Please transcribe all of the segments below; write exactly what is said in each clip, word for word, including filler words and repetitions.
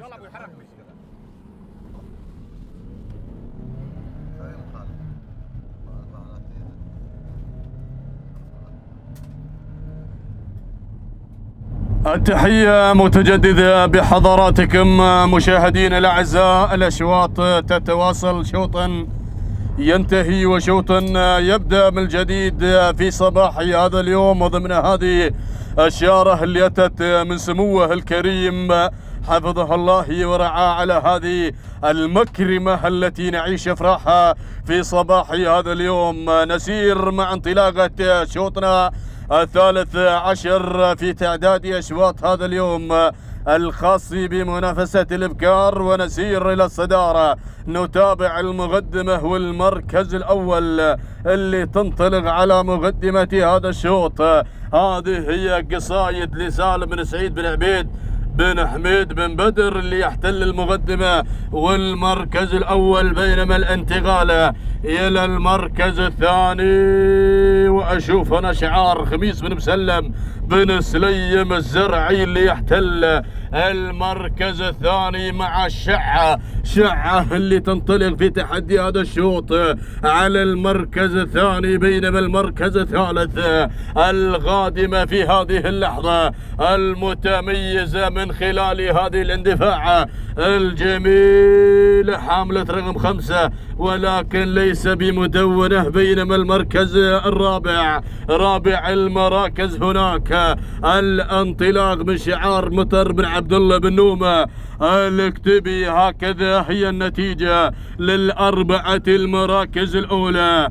التحية متجددة بحضراتكم مشاهدينا الأعزاء. الأشواط تتواصل، شوطا ينتهي وشوطا يبدأ من جديد في صباح هذا اليوم، وضمن هذه الشارة اللي أتت من سموه الكريم حفظه الله ورعاه على هذه المكرمة التي نعيش أفراحها في صباح هذا اليوم. نسير مع انطلاقة شوطنا الثالث عشر في تعداد أشواط هذا اليوم الخاص بمنافسة الإبكار، ونسير إلى الصدارة. نتابع المقدمة والمركز الأول اللي تنطلق على مقدمة هذا الشوط. هذه هي قصايد لسالم بن سعيد بن عبيد بن حميد بن بدر اللي يحتل المقدمة والمركز الأول، بينما الانتقال إلى المركز الثاني وأشوف أنا شعار خميس بن مسلم بن سليم الزرعي اللي يحتل المركز الثاني مع الشعة. شعة اللي تنطلق في تحدي هذا الشوط على المركز الثاني، بينما المركز الثالث القادمة في هذه اللحظة المتميزة من خلال هذه الاندفاع الجميل حاملة رقم خمسة ولكن ليس بمدونة، بينما المركز الرابع رابع المراكز هناك الانطلاق من شعار مطر بن عبد الله بن نومة الاكتبي. هكذا هي النتيجة للأربعة المراكز الأولى.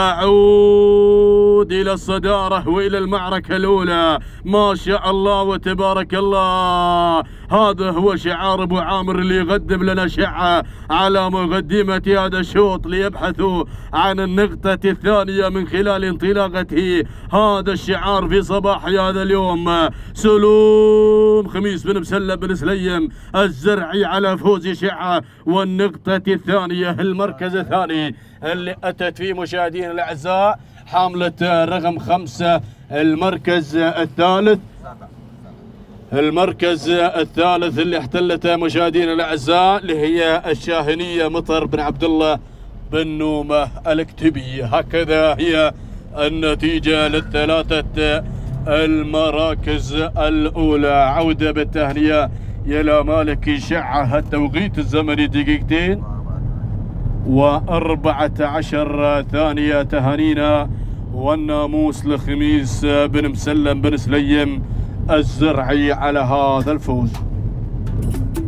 أعود إلى الصدارة وإلى المعركة الأولى. ما شاء الله وتبارك الله، هذا هو شعار أبو عامر اللي يقدم لنا شعة على مقدمة هذا الشوط ليبحثوا عن النقطة الثانية من خلال انطلاقته هذا الشعار في صباح هذا اليوم. سلوم خميس بن مسلم بن سليم الزرعي على فوز شعة، والنقطة الثانية المركز الثاني اللي أتت فيه مشاهدينا الأعزاء حاملة رقم خمسة. المركز الثالث المركز الثالث اللي احتلته مشاهدينا الأعزاء اللي هي الشاهنية مطر بن عبد الله بن نومة الاكتبي. هكذا هي النتيجة للثلاثة المراكز الأولى. عودة بالتهنئة إلى مالك شعة، التوقيت الزمني دقيقتين وأربعة عشر ثانية. تهانينا والناموس لخميس بن مسلم بن سليم الزرعي على هذا الفوز.